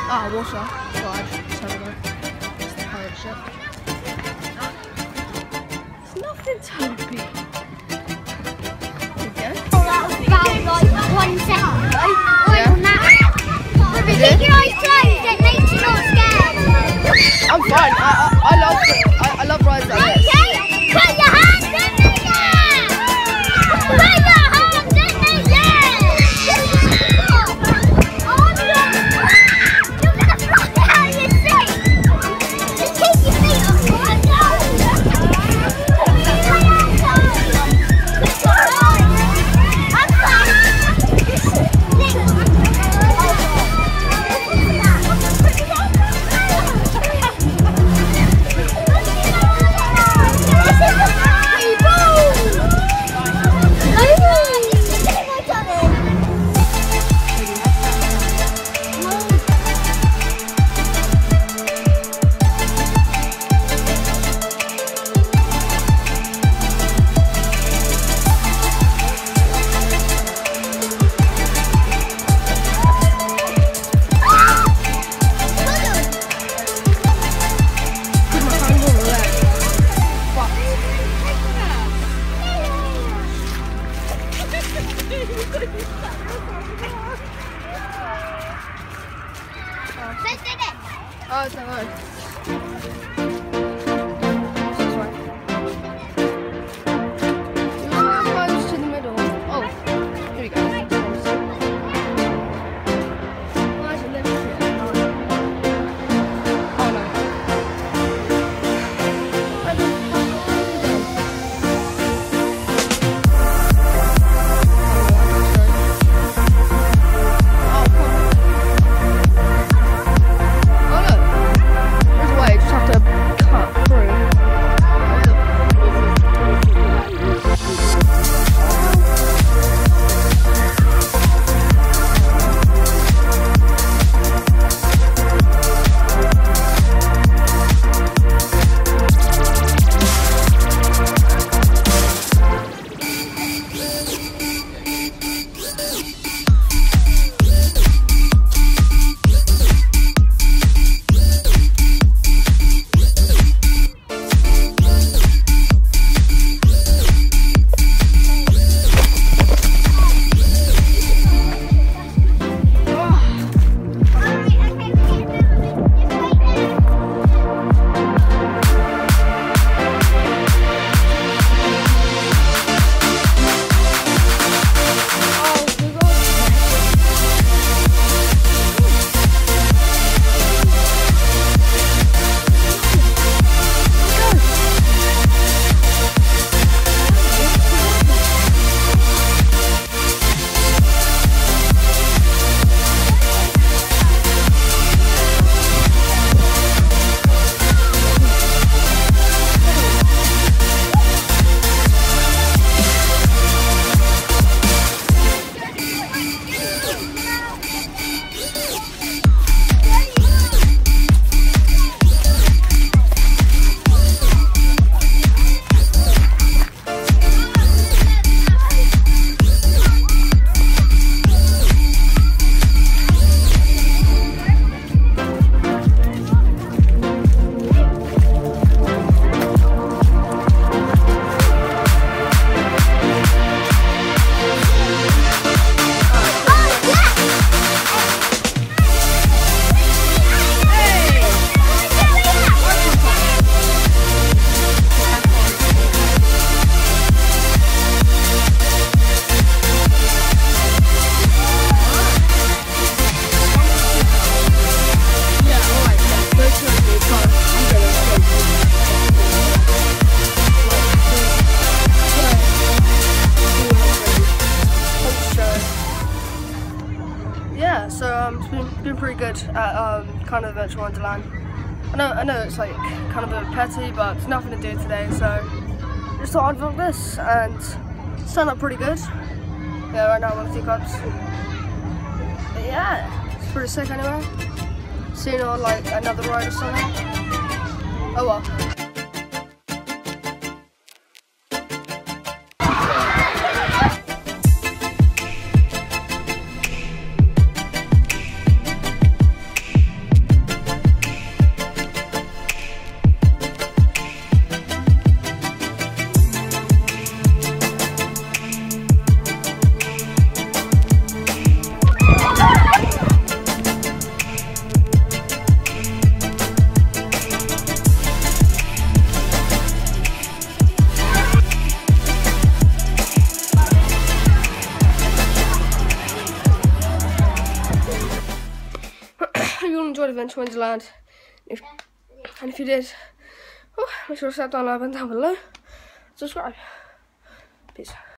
Ah, water. Slide. Totally. It's the pirate ship. It's nothing, Toby. There we go. That was about like 1 second. Yeah. If you keep your eyes closed, it makes you not scared. I'm fine. I love it. I love rides like this. Okay, put your hands in the air. Put your hands in the air. Oh no! You're gonna fly out of your seat. Just keep your feet up. Oh no! Oh, it's not on. Close to the middle. Oh, here we go. Why is it left here? Oh no. Yeah, so it's been pretty good at kind of Virtual Wonderland. I know it's like kind of a bit petty, but it's nothing to do today, so just thought I'd vlog this, and it's turned out pretty good. Yeah, right now I'm on teacups. But yeah, it's pretty sick anyway. Seeing on like another ride or something. Oh well. enjoyed Adventure Wonderland. And if you did, make sure to slap down, like button down below. Subscribe. Peace.